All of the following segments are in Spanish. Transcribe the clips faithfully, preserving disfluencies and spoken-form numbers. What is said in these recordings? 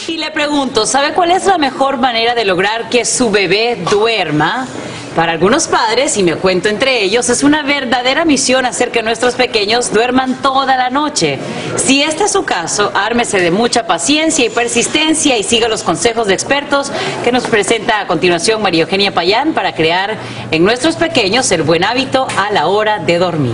Y le pregunto, ¿sabe cuál es la mejor manera de lograr que su bebé duerma? Para algunos padres, y me cuento entre ellos, es una verdadera misión hacer que nuestros pequeños duerman toda la noche. Si este es su caso, ármese de mucha paciencia y persistencia y siga los consejos de expertos que nos presenta a continuación María Eugenia Payán para crear en nuestros pequeños el buen hábito a la hora de dormir.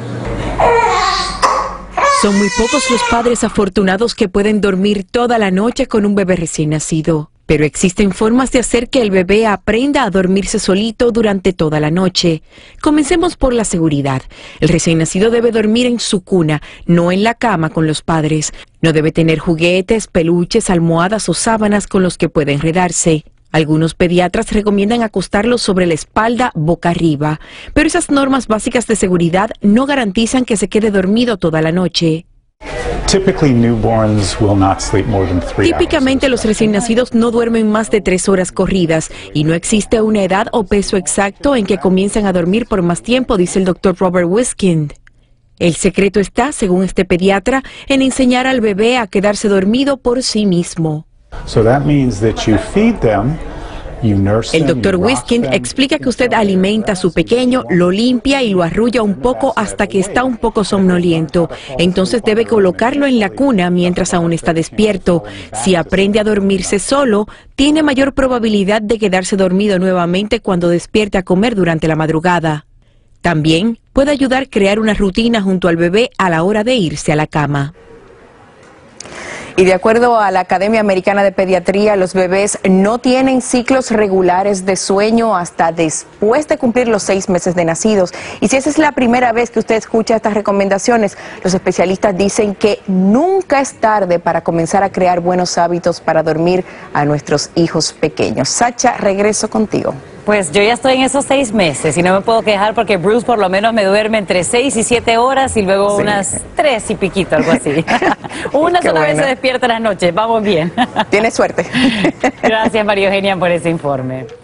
Son muy pocos los padres afortunados que pueden dormir toda la noche con un bebé recién nacido. Pero existen formas de hacer que el bebé aprenda a dormirse solito durante toda la noche. Comencemos por la seguridad. El recién nacido debe dormir en su cuna, no en la cama con los padres. No debe tener juguetes, peluches, almohadas o sábanas con los que pueda enredarse. Algunos pediatras recomiendan acostarlo sobre la espalda boca arriba, pero esas normas básicas de seguridad no garantizan que se quede dormido toda la noche. Típicamente los recién nacidos no duermen más de tres horas corridas y no existe una edad o peso exacto en que comienzan a dormir por más tiempo, dice el doctor Robert Wiskind. El secreto está, según este pediatra, en enseñar al bebé a quedarse dormido por sí mismo. El doctor Wiskind explica que usted alimenta a su pequeño, lo limpia y lo arrulla un poco hasta que está un poco somnoliento. Entonces debe colocarlo en la cuna mientras aún está despierto. Si aprende a dormirse solo, tiene mayor probabilidad de quedarse dormido nuevamente cuando despierte a comer durante la madrugada. También puede ayudar a crear una rutina junto al bebé a la hora de irse a la cama. Y de acuerdo a la Academia Americana de Pediatría, los bebés no tienen ciclos regulares de sueño hasta después de cumplir los seis meses de nacidos. Y si esa es la primera vez que usted escucha estas recomendaciones, los especialistas dicen que nunca es tarde para comenzar a crear buenos hábitos para dormir a nuestros hijos pequeños. Sacha, regreso contigo. Pues yo ya estoy en esos seis meses y no me puedo quejar porque Bruce por lo menos me duerme entre seis y siete horas y luego sí. unas tres y piquito, algo así. Una sola bueno. vez se despierta en las noches, vamos bien. Tienes suerte. Gracias María Eugenia por ese informe.